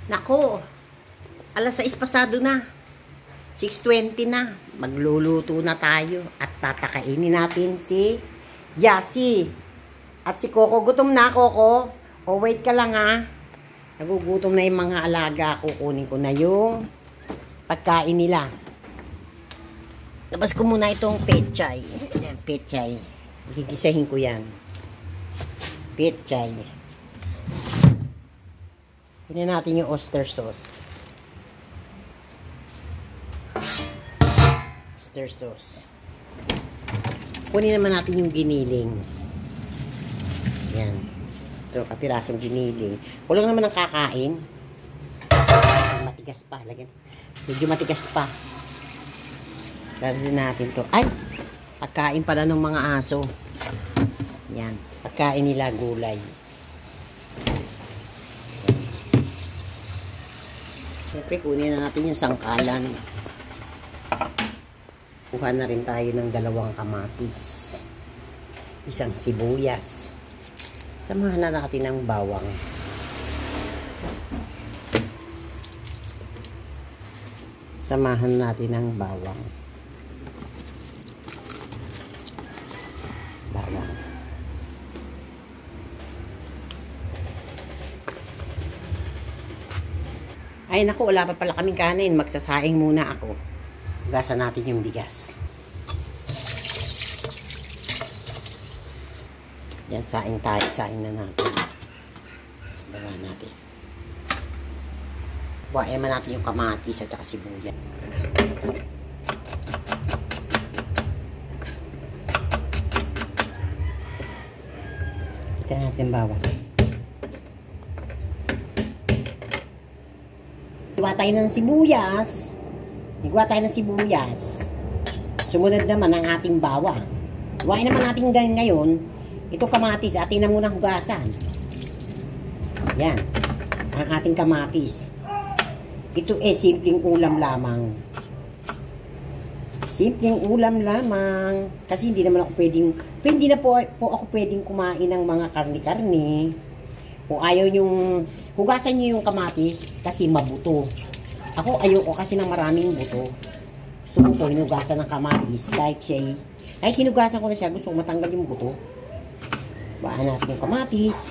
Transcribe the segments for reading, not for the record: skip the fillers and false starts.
Nako, alas 6 pasado na. 6:20 na. Magluluto na tayo at papakainin natin si Yasi. At si Coco, gutom na, Coco. O, wait ka lang ha. Nagugutom na yung mga alaga. Kukunin ko na yung pagkain nila. Labas ko muna itong pechay. Ayan, pechay. Gigisahin ko yan. Pechay. Kunin natin yung oyster sauce. Oyster sauce. Kunin naman natin yung giniling. Yan. Ito, kapirasong giniling. Kulang naman ang kakain. Matigas pa. Lagyan. Medyo matigas pa. Lalagyan natin to. Ay! Pagkain pala ng mga aso. Yan. Pagkain nila gulay. Siyempre, kunin na natin yung sangkalan. Kuha na rin tayo ng 2 kamatis. 1 sibuyas. Samahan na natin ng bawang. Samahan natin ng bawang. Bawang. Ay naku, wala pa pala kaming kanin. Magsasaing muna ako. Hugasan natin yung bigas. Yan, saing tayo. Saing na natin. Sabawan natin. Buhayin man natin yung kamatis at saka sibuyas. Ito natin bawang. Hiwa tayo ng sibuyas. Hiwa tayo ng sibuyas. Sumunod naman ang ating bawang. Hiwain naman natin ngayon. Ito kamatis, atin na munang hugasan. Yan. Ang ating kamatis. Ito simpleng ulam lamang. Simpleng ulam lamang. Kasi hindi naman ako hindi na po ako pwedeng kumain ng mga karni-karni. Kung ayaw yung, hugasan nyo yung kamatis kasi mabuto. Ako ayoko kasi ng maraming buto. Gusto ko po hinugasan ng kamatis kahit hinugasan ko na siya, gusto ko matanggal yung buto. Baan natin yung kamatis.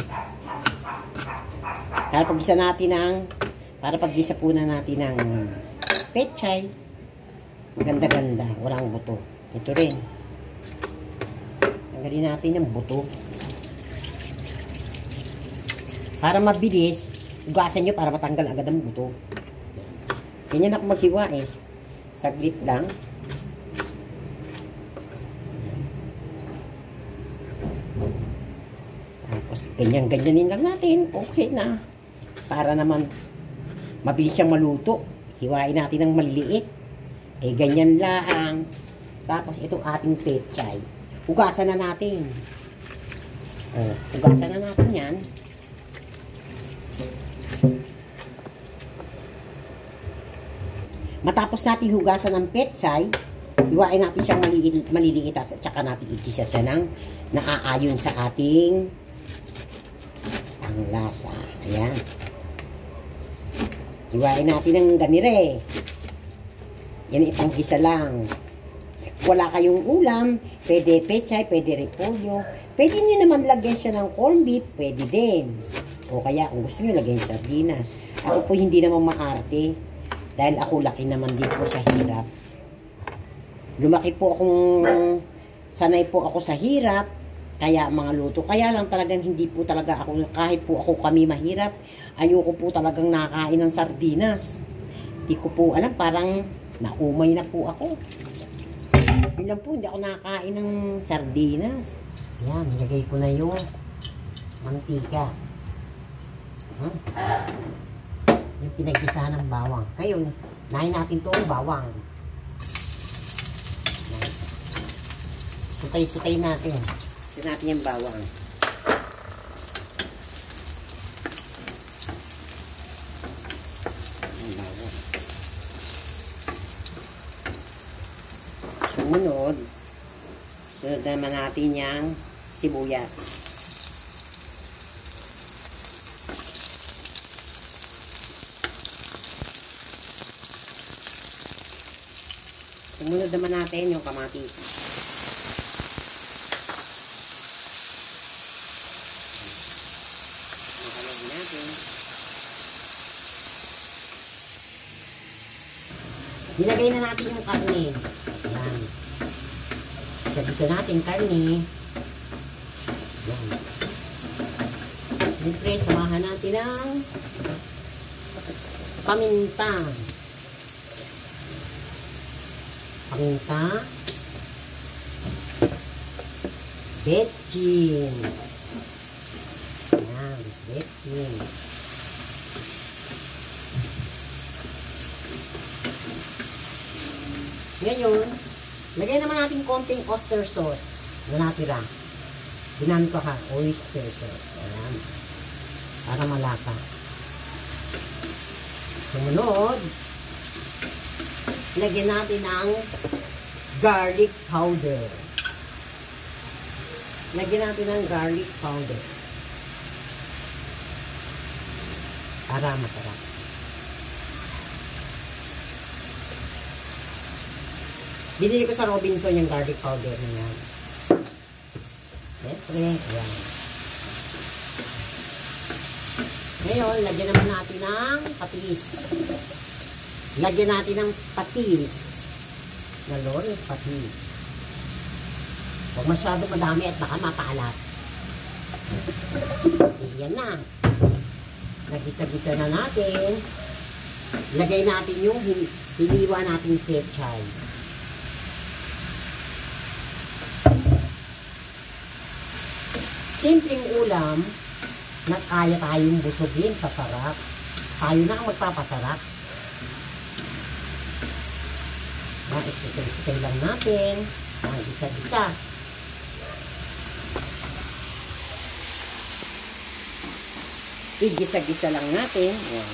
Para paggisa po na natin ng pechay. Maganda-ganda. Walang buto. Ito rin. Tanggalin natin yung buto. Para mabilis, hugasan nyo para matanggal agad ang buto. Ganyan ako maghiwa eh. Saglit lang. Tapos, ganyan-ganyanin lang natin. Okay na. Para naman, mabilis siyang maluto. Hiwain natin ng maliliit. Eh, ganyan lang. Tapos, itong ating pechay. Hugasan na natin. Hugasan na natin yan. Matapos natin hugasan ng pechay, hiwain natin siyang maliliit at saka natin igisa siya ng naaayon sa ating panglasa. Ayan. Hiwain natin ng ganire. Yan ipanggisa lang. Wala kayong ulam, pwede pechay, pwede repolyo. Pwede nyo naman lagyan siya ng corned beef, pwede din. O kaya kung gusto nyo lagyan sardinas. Ako po hindi naman maarte. Dahil ako laki naman din po sa hirap. Lumaki po sanay po ako sa hirap. Kaya mga luto. Kaya lang talagang hindi po talaga ako, kahit po kami mahirap, ayoko po talagang nakain ng sardinas. Hindi ko po alam, parang naumay na po ako. Yun lang po, hindi ako nakakain ng sardinas. Yan, nilagay ko na yung mantika. Yung pinag-isa ng bawang. Ngayon, nahin natin itong bawang. Sutay-sutay natin. Sutay natin yung bawang. Sumunod naman natin yung sibuyas. Sumunod naman natin yung kamatis. Makalagin natin. Nilagay na natin yung karne. Ayan. Isa-isa natin karne. Ayan. Siyempre, samahan natin ng paminta. Paminta. Betchin. Ayan, betchin. Ngayon, lagay naman natin konting oyster sauce na natira. Ginamit ko ha, oyster sauce. Ayan. Para malasa. Sumunod, lagyan natin ng garlic powder. Lagyan natin ng garlic powder. Para masarap. Binili ko sa Robinson yung garlic powder na yan. Siyempre, ayan. Ngayon, lagyan naman natin ng patis. Lagyan natin ng patis. Na Lawrence patis. Huwag masyado madami at baka mapaalat. Ayan na. Nagisa-gisa na natin. Lagay natin yung hiniwa natin pechay. Simpleng ulam na kaya tayong busugin sa sarap. Tayo na ang magpapasarap. Isitay lang natin. Isa-isa. Igisa-gisa lang natin. Ayan.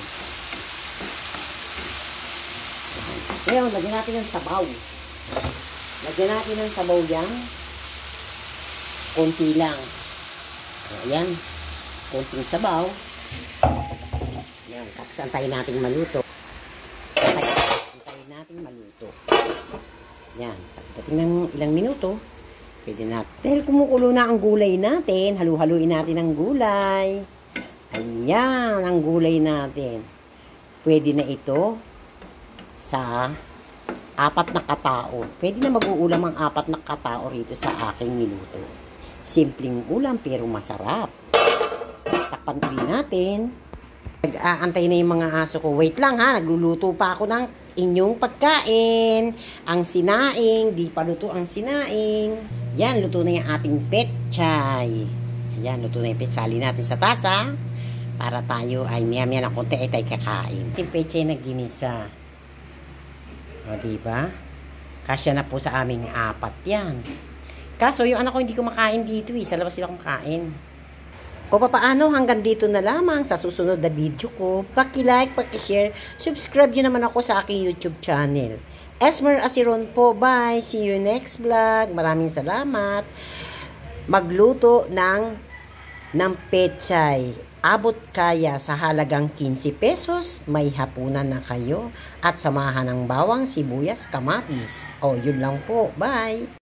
Ngayon, lagyan natin ng sabaw. Lagyan natin ng sabaw yan. Konti lang. Ayan. Konting sabaw. Ayan. Tapos antayin natin maluto. Antayin natin maluto. Ayan. Pagdating ng ilang minuto, pwede natin. Dahil kumukulo na ang gulay natin, halu-haluin natin ang gulay. Ayan. Ang gulay natin. Pwede na ito sa 4 na katao. Pwede na mag-uulam ang 4 na katao rito sa aking minuto. Simpleng ulam pero masarap. Takpan ulit natin. Nag-aantay na yung mga aso ko. Wait lang ha, nagluluto pa ako ng inyong pagkain. Ang sinaing, di pa luto ang sinaing. Yan, luto na yung ating petchay. Yan, luto na yung petchay. Sali natin sa tasa para tayo ay maya-maya ng konti ay tayo kakain. Yung petchay na ginisa. O, diba? Kasya na po sa aming 4 yan. Kaso, yung anak ko hindi kumakain dito eh. Sa labas sila kumakain. O papaano, hanggang dito na lamang sa susunod na video ko. Paki-like, paki-share, subscribe nyo naman ako sa aking YouTube channel. Esmer Asiron po. Bye! See you next vlog. Maraming salamat. Magluto ng petchay. Abot kaya sa halagang 15 pesos, may hapunan na kayo at samahan ng bawang, sibuyas, kamatis. O, yun lang po. Bye!